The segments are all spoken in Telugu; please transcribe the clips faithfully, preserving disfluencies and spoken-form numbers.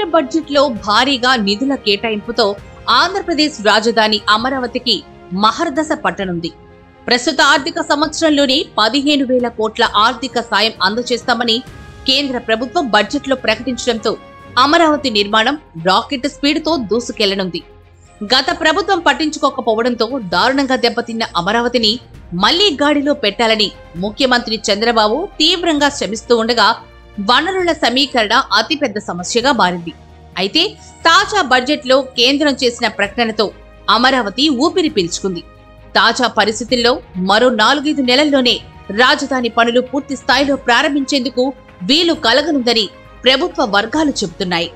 బడ్జెట్లో భారీగా నిధుల కేటాయింపుతో ఆంధ్రప్రదేశ్ రాజధాని అమరావతికి మహర్దశ పట్టనుంది. ప్రస్తుత ఆర్థిక సంవత్సరంలోనే పదిహేను వేల కోట్ల ఆర్థిక సాయం అందజేస్తామని కేంద్ర ప్రభుత్వం బడ్జెట్లో ప్రకటించడంతో అమరావతి నిర్మాణం రాకెట్ స్పీడ్తో దూసుకెళ్లనుంది. గత ప్రభుత్వం పట్టించుకోకపోవడంతో దారుణంగా దెబ్బతిన్న అమరావతిని మళ్లీ గాడిలో పెట్టాలని ముఖ్యమంత్రి చంద్రబాబు తీవ్రంగా శ్రమిస్తూ ఉండగా వనరుల సమీకరణ అతిపెద్ద సమస్యగా మారింది. అయితే తాజా బడ్జెట్లో కేంద్రం చేసిన ప్రకటనతో అమరావతి ఊపిరి పీల్చుకుంది. తాజా పరిస్థితుల్లో మరో నాలుగైదు నెలల్లోనే రాజధాని పనులు పూర్తి స్థాయిలో ప్రారంభించేందుకు వీలు కలగనుందని ప్రభుత్వ వర్గాలు చెబుతున్నాయి.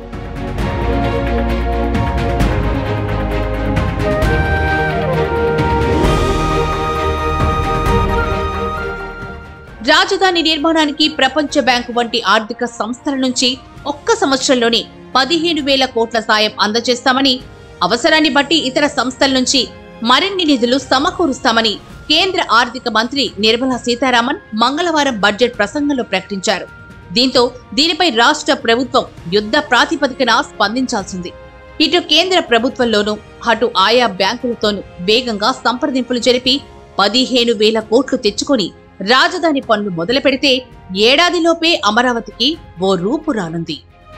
రాజధాని నిర్మాణానికి ప్రపంచ బ్యాంకు వంటి ఆర్థిక సంస్థల నుంచి ఒక్క సంవత్సరంలోనే పదిహేను వేల కోట్ల సాయం అందజేస్తామని, అవసరాన్ని బట్టి ఇతర సంస్థల నుంచి మరిన్ని నిధులు సమకూరుస్తామని కేంద్ర ఆర్థిక మంత్రి నిర్మలా సీతారామన్ మంగళవారం బడ్జెట్ ప్రసంగంలో ప్రకటించారు. దీంతో దీనిపై రాష్ట్ర ప్రభుత్వం యుద్ధ ప్రాతిపదికన స్పందించాల్సింది. ఇటు కేంద్ర ప్రభుత్వంలోనూ అటు ఆయా బ్యాంకులతోనూ వేగంగా సంప్రదింపులు జరిపి పదిహేను వేల కోట్లు తెచ్చుకొని రాజధాని పనులు మొదలు పెడితే ఏడాదిలోపే అమరావతికి ఓ రూపు రానుంది.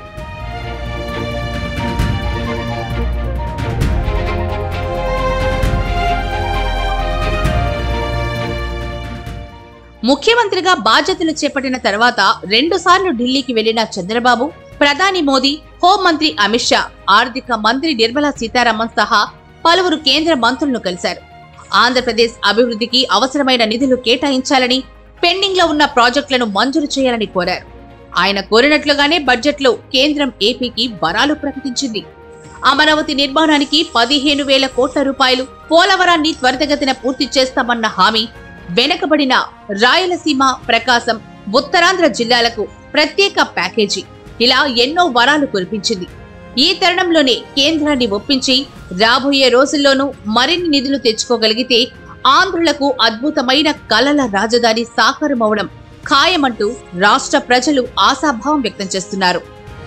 ముఖ్యమంత్రిగా బాధ్యతలు చేపట్టిన తర్వాత రెండు సార్లు ఢిల్లీకి వెళ్లిన చంద్రబాబు, ప్రధాని మోదీ, హోంమంత్రి అమిత్ షా, ఆర్థిక మంత్రి నిర్మలా సీతారామన్ సహా పలువురు కేంద్ర మంత్రులను కలిశారు. ఆంధ్రప్రదేశ్ అభివృద్ధికి అవసరమైన నిధులు కేటాయించాలని, పెండింగ్ లో ఉన్న ప్రాజెక్టులను మంజూరు చేయాలని కోరారు. ఆయన కోరినట్లుగానే బడ్జెట్లో కేంద్రం ఏపీకి వరాలు ప్రకటించింది. అమరావతి నిర్మాణానికి పదిహేను వేల కోట్ల రూపాయలు, పోలవరాన్ని త్వరితగతిన పూర్తి చేస్తామన్న హామీ, వెనకబడిన రాయలసీమ, ప్రకాశం, ఉత్తరాంధ్ర జిల్లాలకు ప్రత్యేక ప్యాకేజీ, ఇలా ఎన్నో వరాలు కురిపించింది. ఈ తరుణంలోనే కేంద్రాన్ని ఒప్పించి రాబోయే రోజుల్లోనూ మరిన్ని నిధులు తెచ్చుకోగలిగితే ఆంధ్రులకు అద్భుతమైన కలల రాజధాని సాకారమవడం ఖాయమంటూ రాష్ట్ర ప్రజలు ఆశాభావం వ్యక్తం చేస్తున్నారు.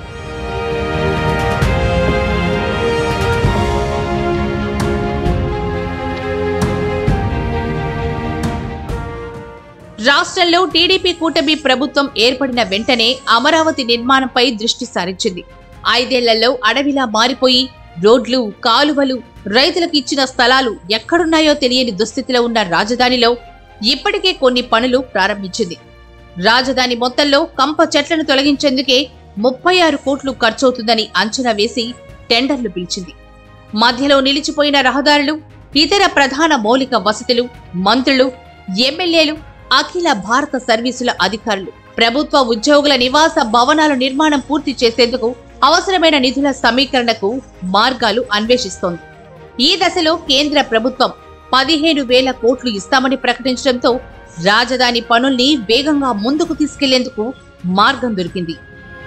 రాష్ట్రంలో టీడీపీ కూటమి ప్రభుత్వం ఏర్పడిన వెంటనే అమరావతి నిర్మాణంపై దృష్టి సారించింది. ఐదేళ్లలో అడవిలా మారిపోయి రోడ్లు, కాలువలు, రైతులకు ఇచ్చిన స్థలాలు ఎక్కడున్నాయో తెలియని దుస్థితిలో ఉన్న రాజధానిలో ఇప్పటికే కొన్ని పనులు ప్రారంభించింది. రాజధాని మొత్తంలో కంప చెట్లను తొలగించేందుకే ముప్పై ఆరు కోట్లు ఖర్చవుతుందని అంచనా వేసి టెండర్లు పిలిచింది. మధ్యలో నిలిచిపోయిన రహదారులు, ఇతర ప్రధాన మౌలిక వసతులు మంత్రులు, ఎమ్మెల్యేలు, అఖిల భారత సర్వీసుల అధికారులు, ప్రభుత్వ ఉద్యోగుల నివాస భవనాల నిర్మాణం పూర్తి చేసేందుకు అవసరమైన నిధుల సమీకరణకు మార్గాలు అన్వేషిస్తోంది. ఈ దశలో కేంద్ర ప్రభుత్వం పదిహేను వేల కోట్లు ఇస్తామని ప్రకటించడంతో రాజధాని పనుల్ని వేగంగా ముందుకు తీసుకెళ్లేందుకు మార్గం దొరికింది.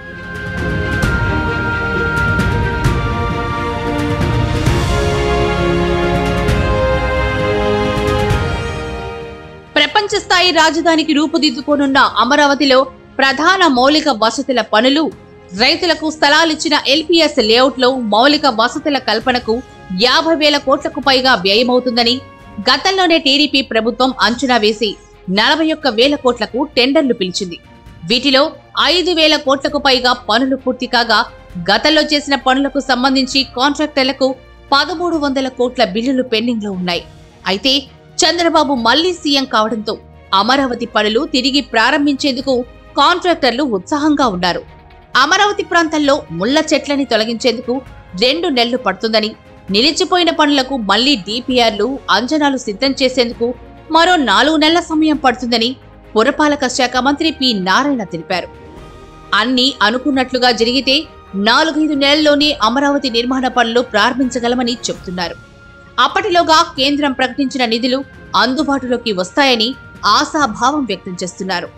ప్రపంచ స్థాయి రాజధానికి రూపుదిద్దుకోనున్న అమరావతిలో ప్రధాన మౌలిక వసతుల పనులు, రైతులకు స్థలాలిచ్చిన ఎల్పీఎస్ లేఅవుట్ లో మౌలిక వసతుల కల్పనకు యాభై వేల కోట్లకు పైగా వ్యయమవుతుందని గతంలోనే టీడీపీ ప్రభుత్వం అంచనా వేసి నలభై ఒక్క వేల కోట్లకు టెండర్లు పిలిచింది. వీటిలో ఐదు వేల కోట్లకు పైగా పనులు పూర్తి కాగా గతంలో చేసిన పనులకు సంబంధించి కాంట్రాక్టర్లకు పదమూడు వందల కోట్ల బిల్లులు పెండింగ్ లో ఉన్నాయి. అయితే చంద్రబాబు మళ్లీ సీఎం కావడంతో అమరావతి పనులు తిరిగి ప్రారంభించేందుకు కాంట్రాక్టర్లు ఉత్సాహంగా ఉన్నారు. అమరావతి ప్రాంతంలో ముళ్ల చెట్లని తొలగించేందుకు రెండు నెలలు పడుతుందని, నిలిచిపోయిన పనులకు మళ్లీ డీపీఆర్లు, అంచనాలు సిద్ధం చేసేందుకు మరో నాలుగు నెలల సమయం పడుతుందని పురపాలక శాఖ మంత్రి పి నారాయణ తెలిపారు. అన్ని అనుకున్నట్లుగా జరిగితే నాలుగైదు నెలల్లోనే అమరావతి నిర్మాణ పనులు ప్రారంభించగలమని చెబుతున్నారు. అప్పటిలోగా కేంద్రం ప్రకటించిన నిధులు అందుబాటులోకి వస్తాయని ఆశాభావం వ్యక్తం చేస్తున్నారు.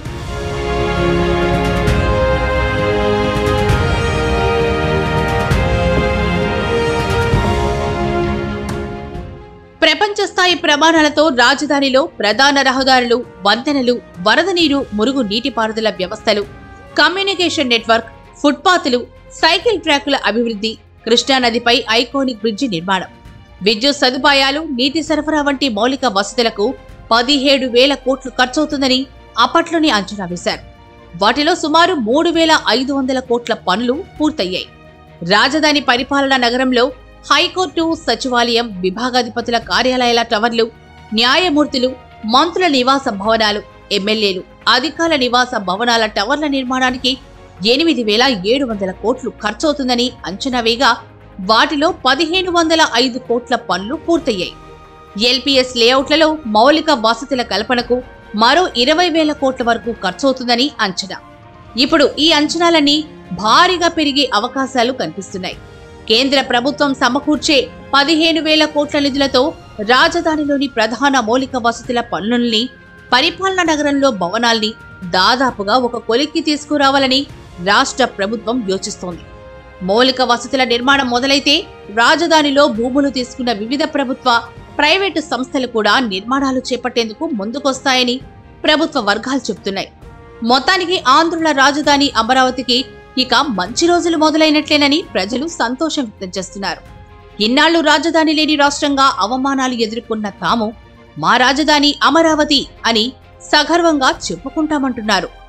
ప్రపంచ స్థాయి ప్రమాణాలతో రాజధానిలో ప్రధాన రహదారులు, వంతెనలు, వరద నీరు, మురుగు నీటిపారుదల వ్యవస్థలు, కమ్యూనికేషన్ నెట్వర్క్, ఫుట్పాత్లు, సైకిల్ ట్రాకుల అభివృద్ధి, కృష్ణానదిపై ఐకానిక్ బ్రిడ్జి నిర్మాణం, విద్యుత్ సదుపాయాలు, నీటి సరఫరా వంటి మౌలిక వసతులకు పదిహేడు వేల కోట్లు ఖర్చవుతుందని అప్పట్లోనే అంచనా వేశారు. వాటిలో సుమారు మూడు వేల ఐదు వందల కోట్ల పనులు పూర్తయ్యాయి. రాజధాని పరిపాలనా నగరంలో హైకోర్టు, సచివాలయం, విభాగాధిపతుల కార్యాలయాల టవర్లు, న్యాయమూర్తులు, మంత్రుల నివాస భవనాలు, ఎమ్మెల్యేలు, అధికారుల నివాస భవనాల టవర్ల నిర్మాణానికి ఎనిమిది వేల ఏడు వందల కోట్లు ఖర్చవుతుందని అంచనా వేగా వాటిలో పదిహేను వందల ఐదు కోట్ల పనులు పూర్తయ్యాయి. ఎల్పీఎస్ లేఅవుట్లలో మౌలిక వసతుల కల్పనకు మరో ఇరవై వేల కోట్ల వరకు ఖర్చవుతుందని అంచనా. ఇప్పుడు ఈ అంచనాలన్నీ భారీగా పెరిగే అవకాశాలు కనిపిస్తున్నాయి. కేంద్ర ప్రభుత్వం సమకూర్చే పదిహేను వేల కోట్ల నిధులతో రాజధానిలోని ప్రధాన మౌలిక వసతుల పనుల్ని, పరిపాలనా నగరంలో భవనాల్ని దాదాపుగా ఒక కొలిక్కి తీసుకురావాలని రాష్ట్ర ప్రభుత్వం యోచిస్తోంది. మౌలిక వసతుల నిర్మాణం మొదలైతే రాజధానిలో భూములు తీసుకున్న వివిధ ప్రభుత్వ, ప్రైవేటు సంస్థలు కూడా నిర్మాణాలు చేపట్టేందుకు ముందుకొస్తాయని ప్రభుత్వ వర్గాలు చెబుతున్నాయి. మొత్తానికి ఆంధ్రుల రాజధాని అమరావతికి ఇక మంచి రోజులు మొదలైనట్లేనని ప్రజలు సంతోషం వ్యక్తం చేస్తున్నారు. ఇన్నాళ్లు రాజధాని లేని రాష్ట్రంగా అవమానాలు ఎదుర్కొన్న తాము మా రాజధాని అమరావతి అని సగర్వంగా చెప్పుకుంటామంటున్నారు.